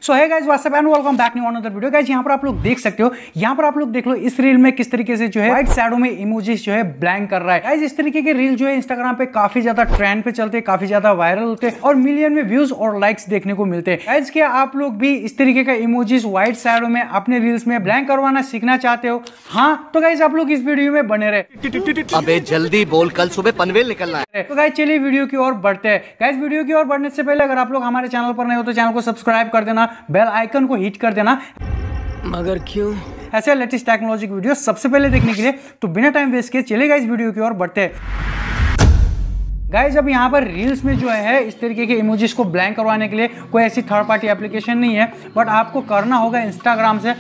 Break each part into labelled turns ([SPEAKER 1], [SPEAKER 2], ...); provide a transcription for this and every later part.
[SPEAKER 1] So hi guys what's up and welcome back new another video. Guys यहाँ पर आप लोग देख सकते हो, यहाँ पर आप लोग देख लो इस रील में किस तरीके से जो है व्हाइट शैडो में इमोजीज जो है ब्लैंक कर रहा है। गाइस इस तरीके के रील जो है इंस्टाग्राम पे काफी ज्यादा ट्रेंड पे चलते हैं, काफी ज्यादा वायरल होते हैं और मिलियन में व्यूज और लाइक्स देखने को मिलते हैं। गाइस क्या आप लोग भी इस तरीके का इमोजीज व्हाइट शैडो में अपने रील्स में ब्लैंक करवाना सीखना चाहते हो? हाँ तो गाइस आप लोग इस वीडियो में बने रहे।
[SPEAKER 2] अबे जल्दी बोल, कल सुबह पनवेल निकलना है।
[SPEAKER 1] तो गाइस चलिए वीडियो की ओर बढ़ते हैं। गाइस वीडियो की ओर बढ़ने से पहले अगर आप लोग हमारे चैनल पर नए हो तो चैनल को सब्सक्राइब कर देना, बेल आइकन को हिट कर देना।
[SPEAKER 2] मगर क्यों?
[SPEAKER 1] ऐसे लेटेस्ट टेक्नोलॉजी वीडियो सबसे पहले देखने के लिए तो बिना टाइम वेस्ट किए चलिए गाइस वीडियो की ओर बढ़ते हैं। गाइस अब यहाँ पर रील्स में जो है इस तरीके के इमोजीज को ब्लैंक करवाने के लिए कोई ऐसी थर्ड पार्टी एप्लीकेशन नहीं है, बट आपको करना होगा इंस्टाग्राम से।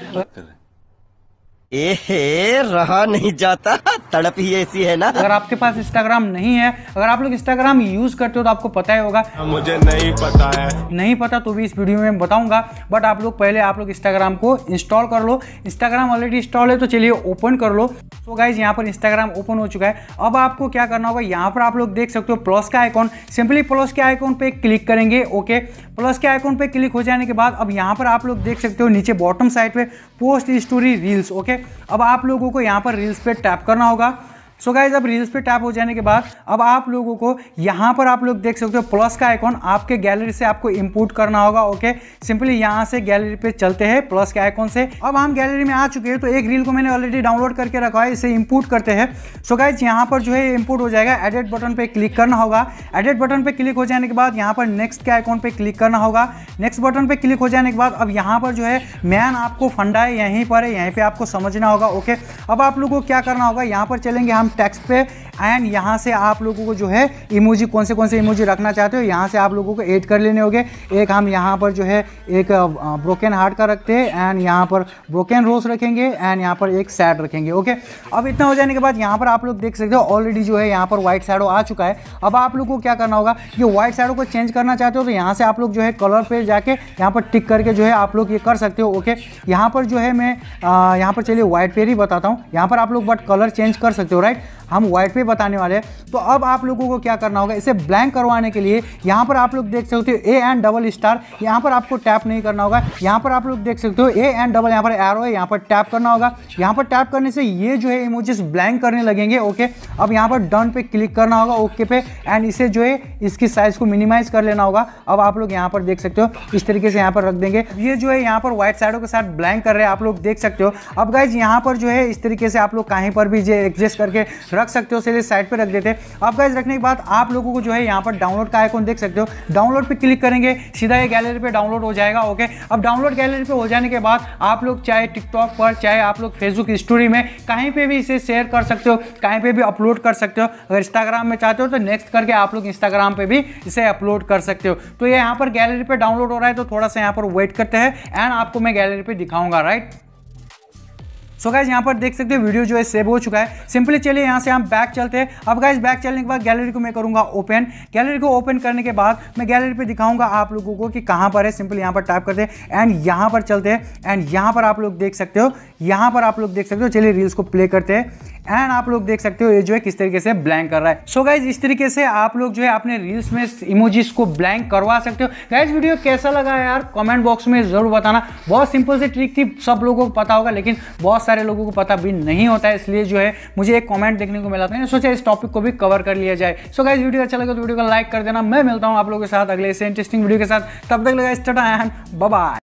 [SPEAKER 2] एहे रहा नहीं जाता, तड़प ही ऐसी है ना।
[SPEAKER 1] अगर आपके पास इंस्टाग्राम नहीं है, अगर आप लोग इंस्टाग्राम यूज करते हो तो आपको पता ही होगा।
[SPEAKER 3] मुझे नहीं पता है,
[SPEAKER 1] नहीं पता तो भी इस वीडियो में बताऊंगा, बट आप लोग पहले आप लोग इंस्टाग्राम को इंस्टॉल कर लो। इंस्टाग्राम ऑलरेडी इंस्टॉल है तो चलिए ओपन कर लो। तो गाइज यहाँ पर इंस्टाग्राम ओपन हो चुका है। अब आपको क्या करना होगा, यहाँ पर आप लोग देख सकते हो प्लस का आइकॉन, सिंपली प्लस के आइकॉन पे क्लिक करेंगे। ओके, प्लस के आइकॉन पे क्लिक हो जाने के बाद अब यहाँ पर आप लोग देख सकते हो नीचे बॉटम साइड पे पोस्ट स्टोरी रील्स। ओके, अब आप लोगों को यहाँ पर रील्स पे टैप करना होगा। सो गाइज अब रील्स पे टैप हो जाने के बाद अब आप लोगों को यहाँ पर आप लोग देख सकते हो प्लस का आइकॉन आपके गैलरी से आपको इंपोर्ट करना होगा। ओके, सिंपली यहाँ से गैलरी पे चलते हैं प्लस के आइकॉन से। अब हम गैलरी में आ चुके हैं तो एक रील को मैंने ऑलरेडी डाउनलोड करके रखा है, इसे इंपोर्ट करते हैं। सो गाइज यहाँ पर जो है इंपोर्ट हो जाएगा, एडिट बटन पे क्लिक करना होगा। एडिट बटन पे क्लिक हो जाने के बाद यहाँ पर नेक्स्ट के आइकॉन पे क्लिक करना होगा। नेक्स्ट बटन पे क्लिक हो जाने के बाद अब यहाँ पर जो है मैन आपको फंडा है यहीं पर है, यहीं पे आपको समझना होगा। ओके, अब आप लोगों को क्या करना होगा, यहाँ पर चलेंगे हम टेक्स्ट पे एंड यहाँ से आप लोगों को जो है इमोजी कौन से इमोजी रखना चाहते हो यहाँ से आप लोगों को ऐड कर लेने होंगे। एक हम यहाँ पर जो है एक ब्रोकन हार्ट का रखते हैं एंड यहाँ पर ब्रोकन रोज रखेंगे एंड यहाँ पर एक सैड रखेंगे। ओके, अब इतना हो जाने के बाद यहाँ पर आप लोग देख सकते हो ऑलरेडी जो है यहाँ पर व्हाइट शैडो आ चुका है। अब आप लोगों को क्या करना होगा, ये व्हाइट शैडो को चेंज करना चाहते हो तो यहाँ से आप लोग जो है कलर पे जाके यहाँ पर टिक करके जो है आप लोग ये कर सकते हो। ओके, यहाँ पर जो है मैं यहाँ पर चलिए व्हाइट पे ही बताता हूँ। यहाँ पर आप लोग बट कलर चेंज कर सकते हो, राइट, हम व्हाइट पे बताने वाले हैं। तो अब आप लोगों को क्या करना होगा, इसे ब्लैंक करवाने के लिए यहाँ पर आप लोग देख सकते हो ए एंड डबल स्टार, यहाँ पर आपको टैप नहीं करना होगा। यहाँ पर आप लोग देख सकते हो ए एंड डबल, यहाँ पर एरो है, यहाँ पर टैप करना होगा। यहाँ पर टैप करने से ये जो है इमोजीज ब्लैंक करने लगेंगे। ओके, अब यहाँ पर डन पे क्लिक करना होगा, ओके पे, एंड इसे जो है इसकी साइज को मिनिमाइज कर लेना होगा। अब आप लोग यहाँ पर देख सकते हो इस तरीके से यहाँ पर रख देंगे। ये जो है यहाँ पर व्हाइट शैडो के साथ ब्लैंक कर रहे हैं, आप लोग देख सकते हो। अब गाइज यहाँ पर जो है इस तरीके से आप लोग कहीं पर भी एडजस्ट करके रख सकते हो। चलिए साइड पे रख देते हैं। अब गाइस रखने के बाद आप लोगों को जो है यहाँ पर डाउनलोड का आइकॉन देख सकते हो, डाउनलोड पे क्लिक करेंगे, सीधा ये गैलरी पे डाउनलोड हो जाएगा। ओके, अब डाउनलोड गैलरी पे हो जाने के बाद आप लोग चाहे टिकटॉक पर, चाहे आप लोग फेसबुक स्टोरी में कहीं पे भी इसे शेयर कर सकते हो, कहीं पे भी अपलोड कर सकते हो। अगर इंस्टाग्राम में चाहते हो तो नेक्स्ट करके आप लोग इंस्टाग्राम पे भी इसे अपलोड कर सकते हो। तो ये यहाँ पर गैलरी पे डाउनलोड हो रहा है तो थोड़ा सा यहाँ पर वेट करते हैं एंड आपको मैं गैलरी पे दिखाऊंगा, राइट। सो गाइज यहाँ पर देख सकते हो वीडियो जो है सेव हो चुका है। सिंपली चलिए यहाँ से हम बैक चलते हैं। अब गाइज बैक चलने के बाद गैलरी को मैं करूँगा ओपन। गैलरी को ओपन करने के बाद मैं गैलरी पे दिखाऊंगा आप लोगों को कि कहाँ पर है। सिंपली यहाँ पर टैप करते हैं एंड यहाँ पर चलते हैं एंड यहाँ पर आप लोग देख सकते हो, यहाँ पर आप लोग देख सकते हो। चलिए रील्स को प्ले करते हैं एंड आप लोग देख सकते हो ये जो है किस तरीके से ब्लैंक कर रहा है। सो गाइज इस तरीके से आप लोग जो है अपने रील्स में इमोजीज को ब्लैंक करवा सकते हो। गाइज वीडियो कैसा लगा यार कमेंट बॉक्स में जरूर बताना। बहुत सिंपल सी ट्रिक थी, सब लोगों को पता होगा लेकिन बहुत सारे लोगों को पता भी नहीं होता है, इसलिए जो है मुझे एक कमेंट देखने को मिला था, मैंने सोचा इस टॉपिक को भी कवर कर लिया जाए। सो गाइज वीडियो अच्छा लगा तो वीडियो को लाइक कर देना। मैं मिलता हूँ आप लोगों के साथ अगले से इंटरेस्टिंग वीडियो के साथ, तब तक लगा टाटा एंड बाय बाय।